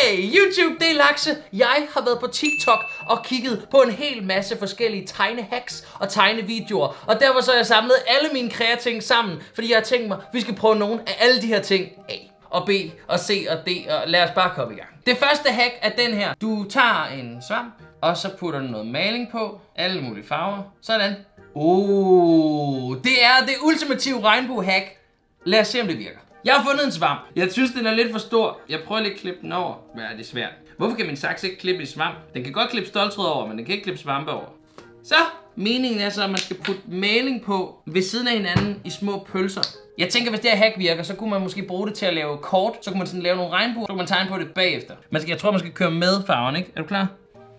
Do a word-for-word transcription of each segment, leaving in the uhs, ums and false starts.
Hey YouTube, det er Lakse. Jeg har været på TikTok og kigget på en hel masse forskellige tegnehacks og tegnevideoer. Og derfor så har jeg samlet alle mine kreating sammen, fordi jeg har tænkt mig, vi skal prøve nogle af alle de her ting af. Og B, og C, og D, og lad os bare komme i gang. Det første hack er den her. Du tager en svamp, og så putter du noget maling på. Alle mulige farver. Sådan. Oh, det er det ultimative regnbue-hack. Lad os se, om det virker. Jeg har fundet en svamp. Jeg synes, den er lidt for stor. Jeg prøver lige at klippe den over. Hvad er det svært? Hvorfor kan min saks ikke klippe i svamp? Den kan godt klippe ståltråd over, men den kan ikke klippe svampe over. Så, meningen er så, at man skal putte maling på ved siden af hinanden i små pølser. Jeg tænker, hvis det her hack virker, så kunne man måske bruge det til at lave kort. Så kunne man sådan lave nogle regnbuer, så kunne man tegne på det bagefter. Man skal, jeg tror, man skal køre med farven, ikke? Er du klar?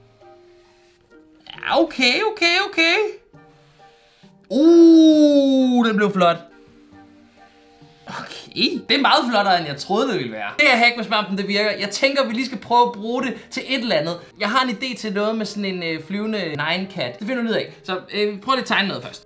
Ja, okay, okay, okay. Uh, den blev flot. Okay, det er meget flottere, end jeg troede, det ville være. Det her hack med svampen, det virker. Jeg tænker, vi lige skal prøve at bruge det til et eller andet. Jeg har en idé til noget med sådan en øh, flyvende nine-cat. Det finder du ud af. Så øh, prøv lige at tegne noget først.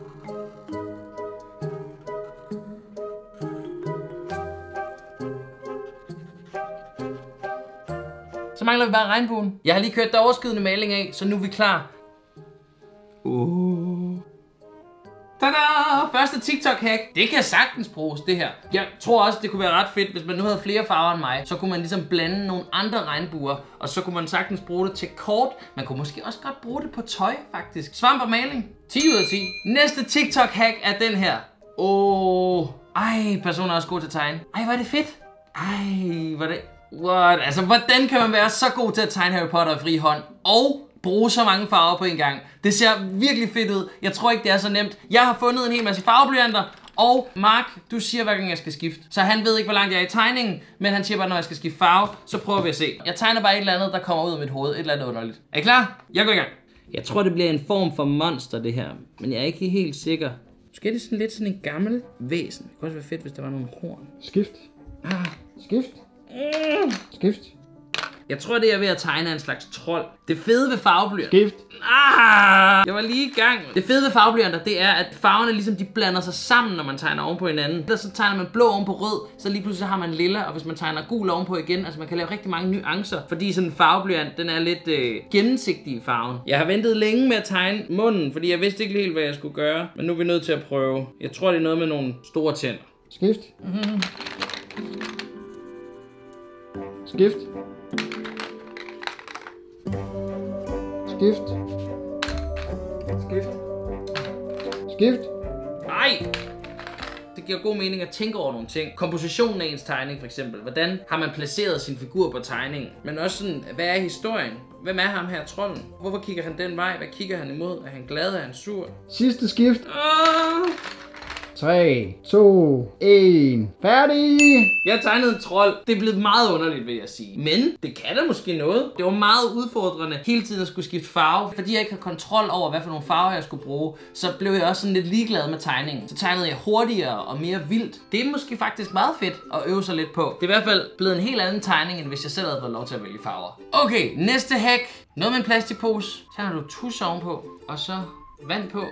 Så mangler vi bare regnbuen. Jeg har lige kørt der overskydende maling af, så nu er vi klar. Uh. Tada! Første TikTok-hack. Det kan sagtens bruges, det her. Jeg tror også, det kunne være ret fedt, hvis man nu havde flere farver end mig. Så kunne man ligesom blande nogle andre regnbuer, og så kunne man sagtens bruge det til kort. Man kunne måske også godt bruge det på tøj, faktisk. Svamp og maling. ti ud af ti. Næste TikTok-hack er den her. Åh. Oh. Ej, personen er også god til at tegne. Ej, hvor er det fedt. Ej, hvor er det... What? Altså, hvordan kan man være så god til at tegne Harry Potter i fri hånd? Og bruge så mange farver på en gang. Det ser virkelig fedt ud. Jeg tror ikke, det er så nemt. Jeg har fundet en hel masse farveblyanter. Og Mark, du siger, hver gang jeg skal skifte. Så han ved ikke, hvor langt jeg er i tegningen. Men han siger bare, når jeg skal skifte farve, så prøver vi at se. Jeg tegner bare et eller andet, der kommer ud af mit hoved. Et eller andet underligt. Er I klar? Jeg går i gang. Jeg tror, det bliver en form for monster, det her. Men jeg er ikke helt sikker. Måske er det sådan lidt sådan en gammel væsen. Det kunne også være fedt, hvis der var nogle horn. Skift. Ah. Skift. Mm. Skift. Jeg tror, det er ved at tegne en slags trold. Det fede ved farveblyanter... Skift. Ah, jeg var lige i gang. Det fede ved farveblyanter, det er, at farverne ligesom de blander sig sammen, når man tegner oven på hinanden. Der så tegner man blå oven på rød, så lige pludselig har man lilla, og hvis man tegner gul oven på igen, altså man kan lave rigtig mange nuancer, fordi sådan en farveblyant, den er lidt øh, gennemsigtig i farven. Jeg har ventet længe med at tegne munden, fordi jeg vidste ikke helt, hvad jeg skulle gøre, men nu er vi nødt til at prøve. Jeg tror, det er noget med nogle store tænder. Skift. Mm-hmm. Skift. Skift. Skift. Skift. Nej! Det giver god mening at tænke over nogle ting. Kompositionen af ens tegning for eksempel. Hvordan har man placeret sin figur på tegningen? Men også sådan, hvad er historien? Hvem er ham her, trolden? Hvorfor kigger han den vej? Hvad kigger han imod? Er han glad? Er han sur? Sidste skift. Uh... tre, to, et. Færdig! Jeg tegnede en trold. Det er blevet meget underligt, vil jeg sige. Men det kan da måske noget. Det var meget udfordrende hele tiden at skulle skifte farve. Fordi jeg ikke har kontrol over, hvad for nogle farver jeg skulle bruge, så blev jeg også sådan lidt ligeglad med tegningen. Så tegnede jeg hurtigere og mere vildt. Det er måske faktisk meget fedt at øve sig lidt på. Det er i hvert fald blevet en helt anden tegning, end hvis jeg selv havde fået lov til at vælge farver. Okay, næste hack. Noget med en plastikpose. Så har du tus ovenpå, og så vand på.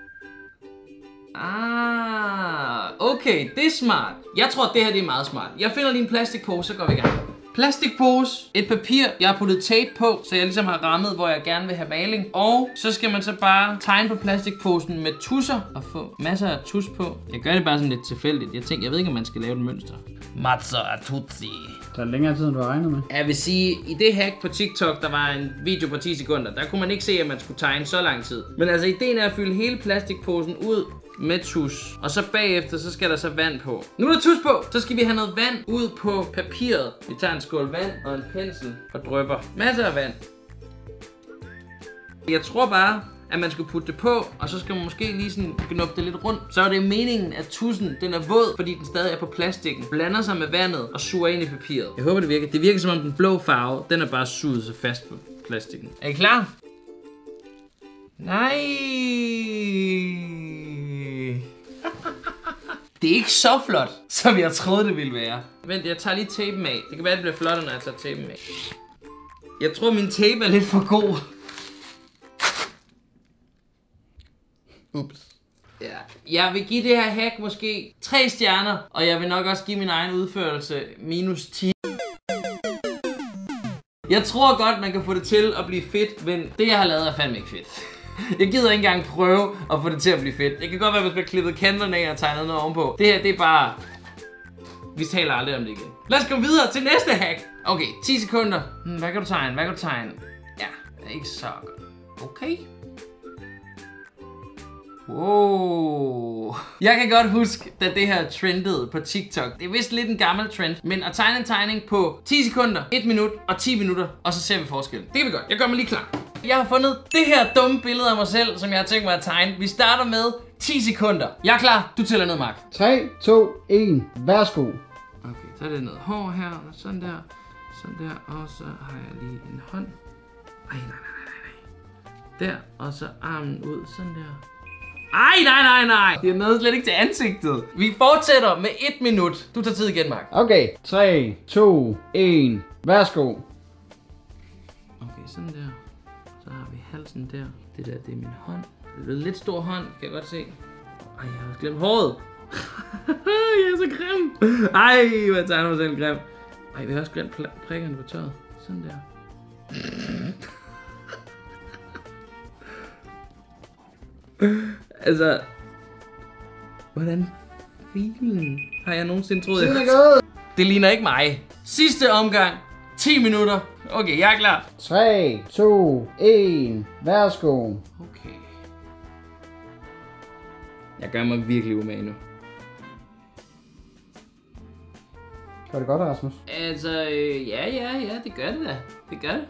Ah, okay, det er smart. Jeg tror, det her det er meget smart. Jeg finder lige en plastikpose, så går vi i gang. Plastikpose, et papir, jeg har puttet tape på, så jeg ligesom har rammet, hvor jeg gerne vil have maling. Og så skal man så bare tegne på plastikposen med tusser og få masser af tus på. Jeg gør det bare sådan lidt tilfældigt. Jeg tænker, jeg ved ikke, om man skal lave et mønster. Mazzatuzzi. Det er længere tid, end du har regnet med. Jeg vil sige, i det hack på TikTok, der var en video på ti sekunder, der kunne man ikke se, at man skulle tegne så lang tid. Men altså, ideen er at fylde hele plastikposen ud med tus. Og så bagefter, så skal der så vand på. Nu er der tus på! Så skal vi have noget vand ud på papiret. Vi tager en skål vand og en pensel og drypper. Masser af vand. Jeg tror bare, at man skal putte det på, og så skal man måske lige sådan knuppe det lidt rundt. Så er det meningen, at tussen den er våd, fordi den stadig er på plastikken. Blander sig med vandet og suger ind i papiret. Jeg håber, det virker. Det virker som om den blå farve, den er bare suget så fast på plastikken. Er I klar? Nej. Det er ikke så flot, som jeg troede, det ville være. Vent, jeg tager lige tapen af. Det kan være, det bliver flottere, når jeg tager tapen af. Jeg tror, min tape er lidt for god. Ups. Ja. Jeg vil give det her hack måske tre stjerner, og jeg vil nok også give min egen udførelse minus ti. Jeg tror godt, man kan få det til at blive fedt, men det jeg har lavet er fandme ikke fedt. Jeg gider ikke engang prøve at få det til at blive fedt. Det kan godt være, hvis man klippet kanterne af og tegnet noget ovenpå. Det her, det er bare... Vi taler aldrig om det igen. Lad os gå videre til næste hack. Okay, ti sekunder. Hmm, hvad kan du tegne? Hvad kan du tegne? Ja, det er ikke så godt. Okay. Wow. Jeg kan godt huske, da det her trendede på TikTok. Det er vist lidt en gammel trend, men at tegne en tegning på ti sekunder, et minut og ti minutter, og så ser vi forskellen. Det er vi godt. Jeg gør mig lige klar. Jeg har fundet det her dumme billede af mig selv, som jeg har tænkt mig at tegne. Vi starter med ti sekunder. Jeg er klar. Du tæller ned, Mark. tre, to, et. Værsgo. Okay, så er det noget hår her, og sådan der, sådan der, og så har jeg lige en hånd. Ej, nej, nej, nej, nej. Der, og så armen ud, sådan der. Ej, nej, nej, nej. Det er noget slet ikke til ansigtet. Vi fortsætter med et minut. Du tager tid igen, Mark. Okay, tre, to, et. Værsgo. Okay, sådan der. Så har vi halsen der. Det der, det er min hånd. Det er en lidt stor hånd, kan jeg godt se. Ej, jeg har også glemt håret. Jeg er så grim. Ej, hvad tegner mig selv grim. Ej, vi har også glemt prikkerne på tøjet. Sådan der. Altså, hvordan filen har jeg nogensinde troet, jeg... Det, det ligner ikke mig. Sidste omgang. ti minutter. Okay, jeg er klar. tre, to, et. Værsgo. Okay. Jeg gør mig virkelig umage nu. Gør det godt, Rasmus? Altså, øh, ja, ja, ja, det gør det da. Det gør det.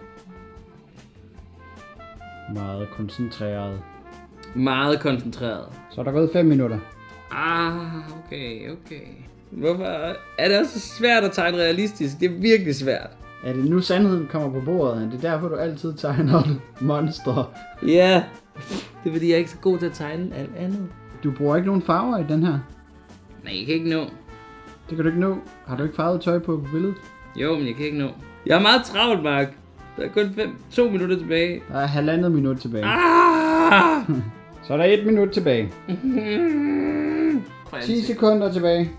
Meget koncentreret. Meget koncentreret. Så er der gået fem minutter. Ah, okay, okay. Hvorfor er det også så svært at tegne realistisk? Det er virkelig svært. Er det nu sandheden kommer på bordet? Det er derfor, du altid tegner monstre. Ja, det er fordi, jeg er ikke så god til at tegne alt andet. Du bruger ikke nogen farver i den her? Nej, jeg kan ikke nå. Det kan du ikke nå. Har du ikke farvet tøj på på billedet? Jo, men jeg kan ikke nå. Jeg er meget travlt, Mark. Der er kun fem, to minutter tilbage. Der er halvandet minut tilbage. Ah! Så er der et minut tilbage. ti sekunder tilbage.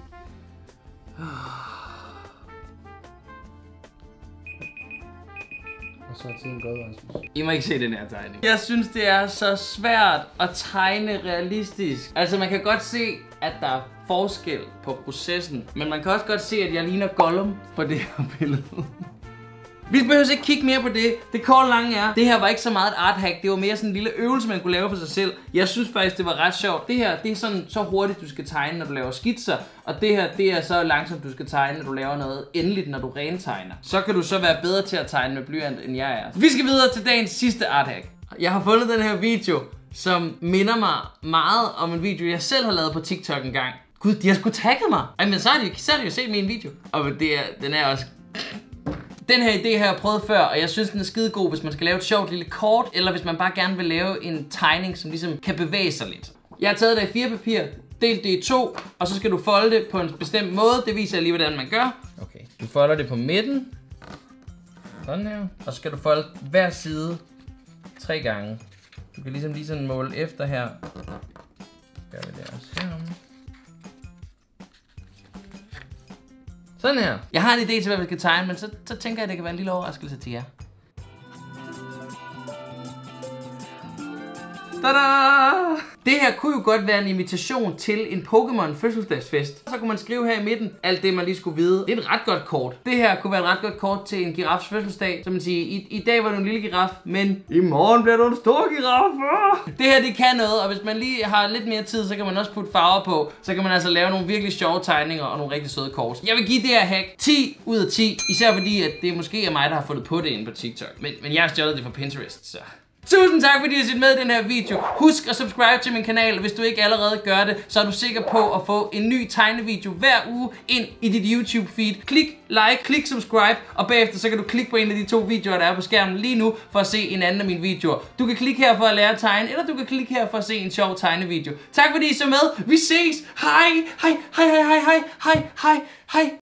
Og så er tiden gået, Rasmus. I må ikke se den her tegning. Jeg synes, det er så svært at tegne realistisk. Altså, man kan godt se, at der er forskel på processen. Men man kan også godt se, at jeg ligner Gollum på det her billede. Vi behøver ikke kigge mere på det. Det korte lange er, det her var ikke så meget et art hack. Det var mere sådan en lille øvelse, man kunne lave for sig selv. Jeg synes faktisk, det var ret sjovt. Det her, det er sådan så hurtigt, du skal tegne, når du laver skitser. Og det her, det er så langsomt, du skal tegne, når du laver noget endeligt, når du rentegner. Så kan du så være bedre til at tegne med blyant, end jeg er. Vi skal videre til dagens sidste art hack. Jeg har fundet den her video, som minder mig meget om en video, jeg selv har lavet på TikTok en gang. Gud, de har sgu tagget mig. Ej, men så har de, så har de jo set min video. Og det er, den er også... Den her idé har jeg prøvet før, og jeg synes, den er skide god, hvis man skal lave et sjovt lille kort, eller hvis man bare gerne vil lave en tegning, som ligesom kan bevæge sig lidt. Jeg har taget det i fire papir, delt det i to, og så skal du folde det på en bestemt måde. Det viser jeg lige, hvordan man gør. Okay, du folder det på midten. Sådan her. Og så skal du folde hver side tre gange. Du kan ligesom lige sådan måle efter her. Gør vi det også herom. Sådan her. Jeg har en idé til, hvad vi skal tegne, men så, så tænker jeg, at det kan være en lille overraskelse til jer. Tada! Det her kunne jo godt være en invitation til en Pokémon fødselsdagsfest. Så kunne man skrive her i midten alt det, man lige skulle vide. Det er et ret godt kort. Det her kunne være et ret godt kort til en girafs fødselsdag. Så man siger, i, i dag var du en lille giraf, men i morgen bliver du en stor giraf. Det her, det kan noget, og hvis man lige har lidt mere tid, så kan man også putte farver på. Så kan man altså lave nogle virkelig sjove tegninger og nogle rigtig søde kort. Jeg vil give det her hack ti ud af ti. Især fordi, at det måske er mig, der har fundet på det inde på TikTok. Men, men jeg har stjålet det fra Pinterest, så... Tusind tak, fordi I har set med i den her video. Husk at subscribe til min kanal, hvis du ikke allerede gør det, så er du sikker på at få en ny tegnevideo hver uge ind i dit YouTube feed. Klik like, klik subscribe, og bagefter så kan du klikke på en af de to videoer, der er på skærmen lige nu, for at se en anden af mine videoer. Du kan klikke her for at lære at tegne, eller du kan klikke her for at se en sjov tegnevideo. Tak fordi I så med. Vi ses. Hej, hej, hej, hej, hej, hej, hej, hej.